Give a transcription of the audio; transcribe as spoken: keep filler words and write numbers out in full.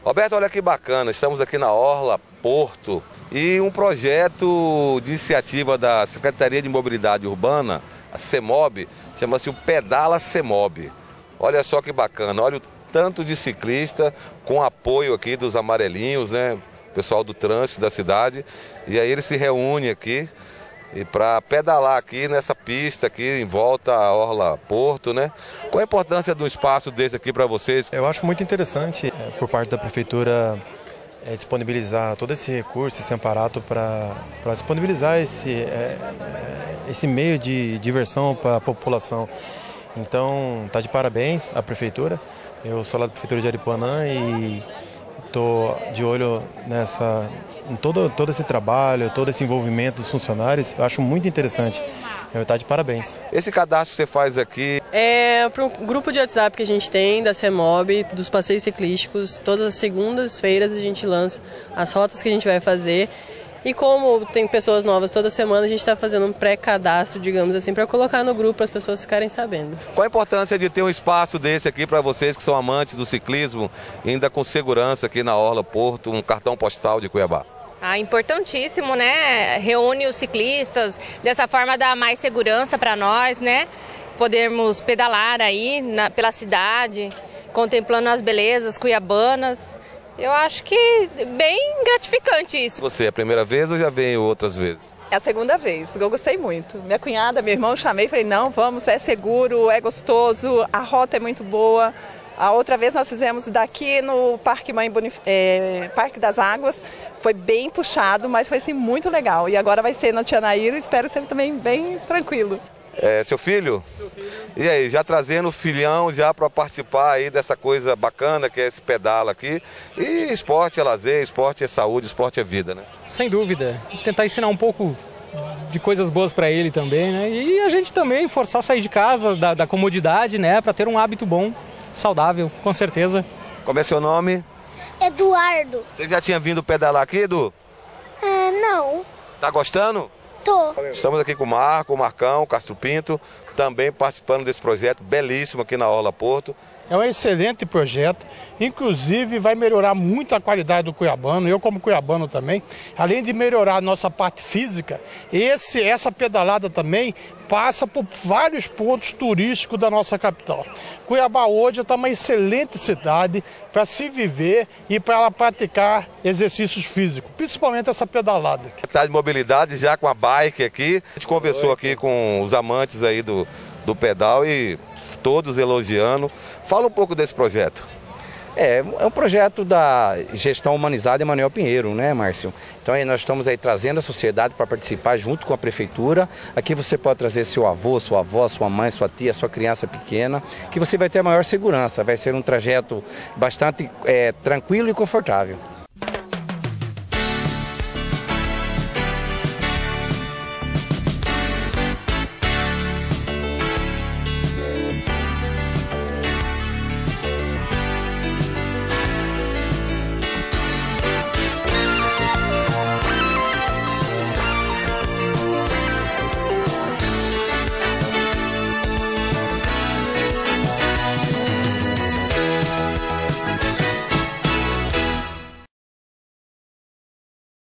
Roberto, olha que bacana, estamos aqui na Orla Porto e um projeto de iniciativa da Secretaria de Mobilidade Urbana, a CEMOB, chama-se o Pedala CEMOB. Olha só que bacana, olha o tanto de ciclista com apoio aqui dos amarelinhos, né? O pessoal do trânsito da cidade, e aí eles se reúnem aqui e para pedalar aqui nessa pista aqui em volta à Orla Porto, né? Qual a importância de um espaço desse aqui para vocês? Eu acho muito interessante é, por parte da prefeitura é, disponibilizar todo esse recurso, esse amparato para disponibilizar esse, é, esse meio de diversão para a população. Então, tá de parabéns a prefeitura. Eu sou lá da prefeitura de Aripuanã e estou de olho nessa, em todo, todo esse trabalho, todo esse envolvimento dos funcionários. Eu acho muito interessante. Eu tá de parabéns. Esse cadastro que você faz aqui? É para um grupo de WhatsApp que a gente tem da CEMOB, dos passeios ciclísticos. Todas as segundas-feiras a gente lança as rotas que a gente vai fazer. E como tem pessoas novas toda semana, a gente está fazendo um pré-cadastro, digamos assim, para colocar no grupo para as pessoas ficarem sabendo. Qual a importância de ter um espaço desse aqui para vocês que são amantes do ciclismo, ainda com segurança aqui na Orla Porto, um cartão postal de Cuiabá? Ah, importantíssimo, né? Reúne os ciclistas, dessa forma dá mais segurança para nós, né? Podermos pedalar aí na, pela cidade, contemplando as belezas cuiabanas. Eu acho que bem gratificante isso. Você é a primeira vez ou já veio outras vezes? É a segunda vez, eu gostei muito. Minha cunhada, meu irmão, eu chamei e falei, não, vamos, é seguro, é gostoso, a rota é muito boa. A outra vez nós fizemos daqui no Parque, Mãe Bonif... é, Parque das Águas, foi bem puxado, mas foi assim, muito legal. E agora vai ser na Tianaíra, espero ser também bem tranquilo. É, seu filho? Seu filho? E aí, já trazendo o filhão já para participar aí dessa coisa bacana que é esse pedala aqui. E esporte é lazer, esporte é saúde, esporte é vida, né? Sem dúvida. Tentar ensinar um pouco de coisas boas para ele também, né? E a gente também forçar a sair de casa, da, da comodidade, né? Para ter um hábito bom, saudável, com certeza. Como é seu nome? Eduardo. Você já tinha vindo pedalar aqui, Edu? É, não. Tá gostando? Tô. Estamos aqui com o Marco, o Marcão, o Castro Pinto, também participando desse projeto belíssimo aqui na Orla Porto. É um excelente projeto, inclusive vai melhorar muito a qualidade do cuiabano, eu como cuiabano também, além de melhorar a nossa parte física, esse, essa pedalada também passa por vários pontos turísticos da nossa capital. Cuiabá hoje está uma excelente cidade para se viver e para ela praticar exercícios físicos, principalmente essa pedalada. Tá de mobilidade já com a bike aqui, a gente conversou aqui com os amantes aí do, do pedal e todos elogiando. Fala um pouco desse projeto. É, é um projeto da gestão humanizada Emanuel Pinheiro, né, Márcio? Então aí nós estamos aí trazendo a sociedade para participar junto com a prefeitura. Aqui você pode trazer seu avô, sua avó, sua mãe, sua tia, sua criança pequena, que você vai ter a maior segurança. Vai ser um trajeto bastante é, tranquilo e confortável.